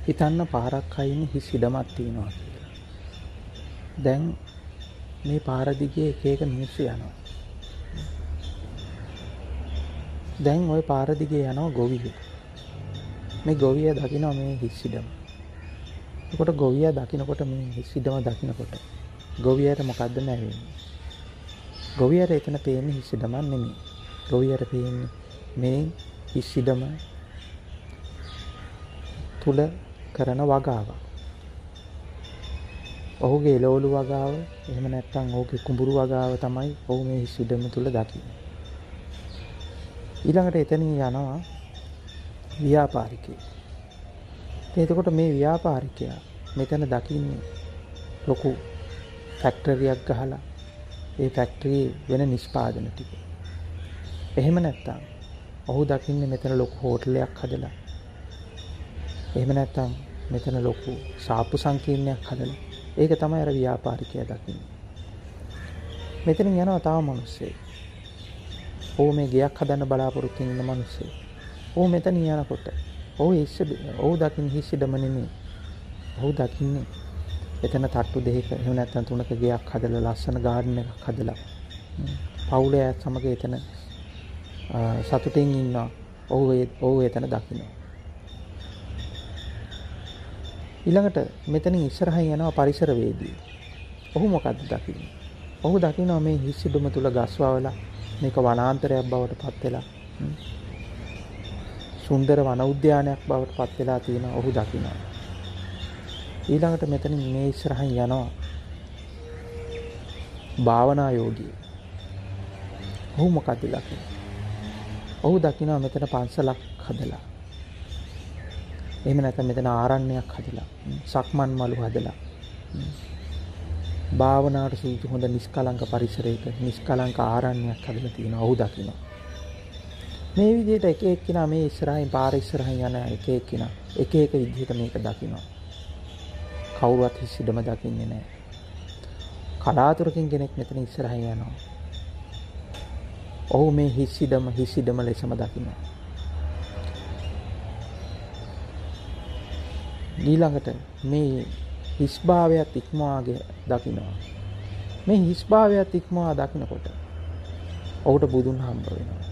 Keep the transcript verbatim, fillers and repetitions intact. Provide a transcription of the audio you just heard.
හිතන්න පාරක් අයින් හිස් ඉඩමක් තියෙනවා කියලා. දැන් මේ පාර දිගේ එක එක මිනිස්සු යනවා. දැන් ওই පාර දිගේ යනවා ගොවියෝ. මේ ගොවියා දකිනවා මේ හිස් ඉඩම. එතකොට ගොවියා දකිනකොට මේ හිස් ඉඩම දකිනකොට ගොවියාට මොකද්ද නැවෙන්නේ? ගොවියාට එතන පේන්නේ හිස් ඉඩමක් නෙමෙයි. ගොවියාට පේන්නේ මේ හිස් ඉඩම තුල කරන වගාව. ඔහුගේ එළවලු වගාව, එහෙම නැත්නම් ඔහුගේ කුඹුරු වගාව තමයි ඔහු මේ හිස් ඉඩම තුල දකින්නේ. ඊළඟට එතනින් යනවා ව්‍යාපාරිකයෙක්. එතකොට මේ ව්‍යාපාරිකයා මෙතන දකින්නේ ලොකු ෆැක්ටරියක් ගහලා ඒ ෆැක්ටරියේ වෙන නිෂ්පාදන ටික. එහෙම නැත්නම් ඔහු දකින්නේ මෙතන ලොකු හෝටලයක් හදලා. එහෙම නැත්නම් මෙතන ලොකු සාප්පු සංකීර්ණයක් හදලා. ඒක තමයි අර ව්‍යාපාරිකයා දකින්නේ. මෙතනින් යනවා තව මිනිස්සෙක්. ඔහු මේ ගයක් හදන්න බලාපොරොත්තු වෙන මිනිස්සෙක්. ඔහු මෙතන යනකොට ඔහු හිස් ඔහු දකින්නේ හිස් ඉඩම නෙමෙයි. ඔහු දකින්නේ එතන තට්ටු දෙකක එහෙම නැත්නම් තුනක ගයක් හදලා ලස්සන ගාඩන් එකක් හදලා පවුලේ සමග එතන සතුටින් ඉන්නවා. ඔහු ඔහු එතන දකිනවා. ඊළඟට මෙතනින් ඉස්සරහින් යනවා පරිසරවේදී. ඔහු මොකද්ද දකින්නේ? ඔහු දකිනවා මේ හිස් ඉඩම තුල ගස් වවලා මේක වනාන්තරයක් බවට පත් වෙලා සුන්දර වන උද්‍යානයක් බවට පත් වෙලා තියෙනවා. ඔහු දකිනවා. ඊළඟට මෙතනින් මේ ඉස්සරහින් යනවා භාවනා යෝගී. ඔහු මොකද දකින්නේ? ඔහු දකිනවා මෙතන පන්සලක් හදලා. එහෙම නැත්නම් මෙතන ආරණ්‍යයක් හදලා, සක්මන් මළු හදලා. භාවනාවට සූචි හොඳ නිස්කලංක පරිසරයක නිස්කලංක ආරණ්‍යයක් හදලා තියෙනවා. ඔහු දකිනවා. මේ විදිහට එක එක්කිනා මේ ඉස්සරහින් පාර ඉස්සරහින් යන එක එක්කිනා එක එක විදිහට මේක දකිනවා. කවුරුවත් හිස් ඉඩම දකින්නේ නැහැ. කලාතුරකින් කෙනෙක් මෙතන ඉස්සරහින් යනවා. ඔහු මේ හිස් ඉඩම හිස් ඉඩම ලෙසම දකිනවා. ඊළඟට මේ හිස් භාවයත් ඉක්මවාගේ දකිනවා. මේ හිස් භාවයත් ඉක්මවා දකිනකොට ඔහුට බුදුන් හම්බ වෙනවා.